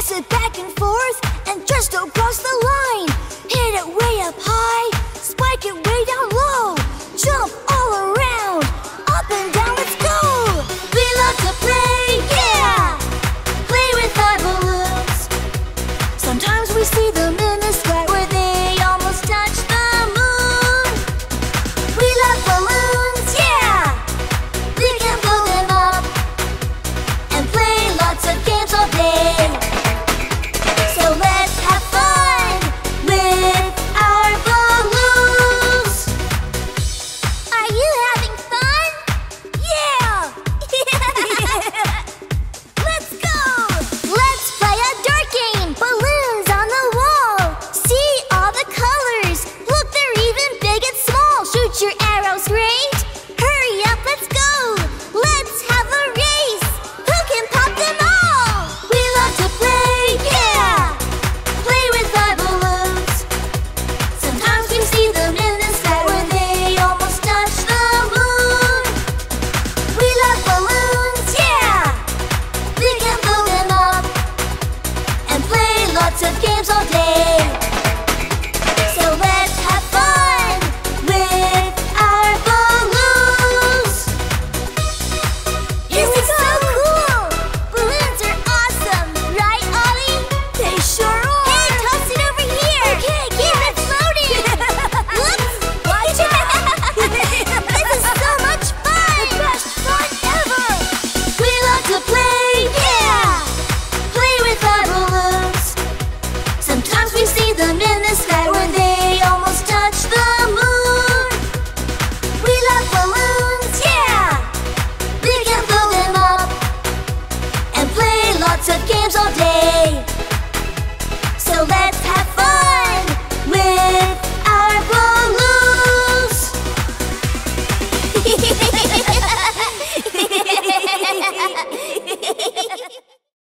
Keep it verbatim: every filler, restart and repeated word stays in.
Pass it back and forth and just don't cross the line. Hit it way up high, spike it way down low. Jump all around, up and down, let's go. We love to play, yeah! Play with our balloons. Sometimes we see them in the sky where they almost touch the moon. We love balloons, yeah! We can blow them up and play lots of games all day. So let's have fun with our balloons. Are you having fun? Yeah! Let's go! Let's play a dirt game. Balloons on the wall. See all the colors. Look, they're even big and small. Shoot your arrows straight. Hurry up, let's go. Let's have a race. Who can pop them all? We love to play, yeah! Play with our balloons. Sometimes we see them in the sky where they almost touch the moon. We love balloons, yeah! We can blow them up and play lots of games all day. So let's have fun with our balloons. This is so cool! Balloons are awesome, right, Ollie? They sure are! Hey, toss it over here! Okay, keep it floating! Whoops! Watch out! This is so much fun! The best fun ever! We love to play, yeah! Play with our balloons. Sometimes we see them in the sky where they almost touch the moon. We love balloons, yeah! We can blow them up and play lots of games all day.